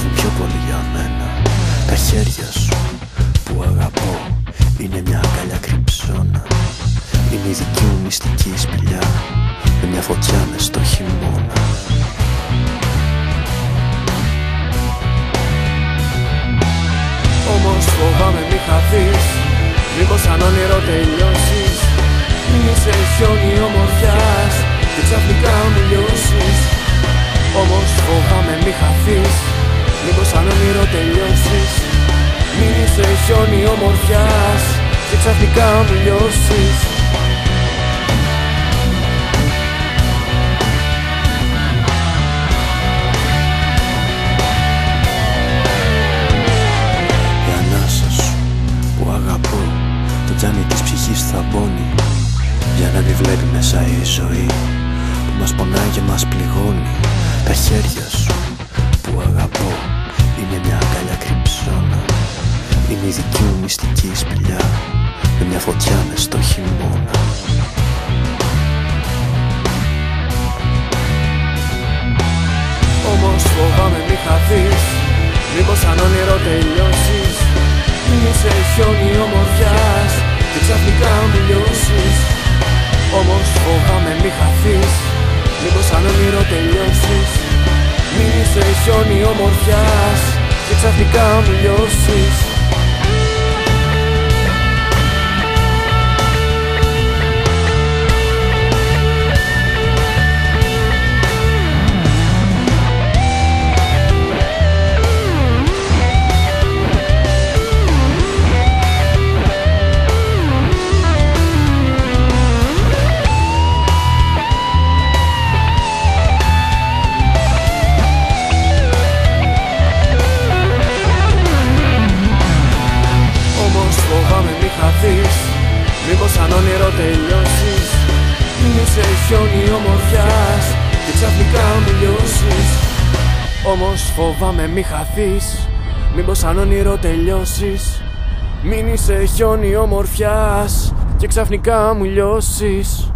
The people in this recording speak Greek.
νιώθουν πιο πολύ για μένα. Τα χέρια σου που αγαπώ είναι μια αγκαλιά κρυψώνα. Είναι η δική μου μυστική σπηλιά με μια φωτιά μες στο χειμώνα. Όμως φοβάμαι μη χαθείς, μήπως σαν όνειρο τελειώσεις. Μην είσαι χιόνι ομορφιάς και ξαφνικά μου λιώσεις. Όμως φοβάμαι μη χαθείς, μήπως σαν όνειρο τελειώσεις. Μην είσαι χιόνι ομορφιάς και ξαφνικά μου λιώσεις. Το τζάμι της ψυχής θα μπώνει για να μην βλέπει μέσα η ζωή που μας πονάει και μας πληγώνει. Τα χέρια σου που αγαπώ είναι μια αγκαλιά κρυψώνα. Είναι η δική μου μυστική σπηλιά με μια φωτιά μες στο χειμώνα. Όμως φοβάμαι μη χαθείς, μήπως σαν όνειρο τελειώσεις. Μην είσαι χιόνι ομορφιάς και ξαφνικά μου λιώσεις. Όμως φοβάμαι μη χαθείς, μήπως σαν όνειρο τελειώσεις. Μην είσαι χιόνι ομορφιάς και ξαφνικά μου λιώσεις. Μήπως σαν όνειρο τελειώσεις. Μην είσαι χιόνι ομορφιάς και ξαφνικά μου λιώσεις. Όμως φοβάμαι μη χαθείς, μήπως σαν όνειρο τελειώσεις. Μην είσαι χιόνι ομορφιάς και ξαφνικά μου λιώσεις.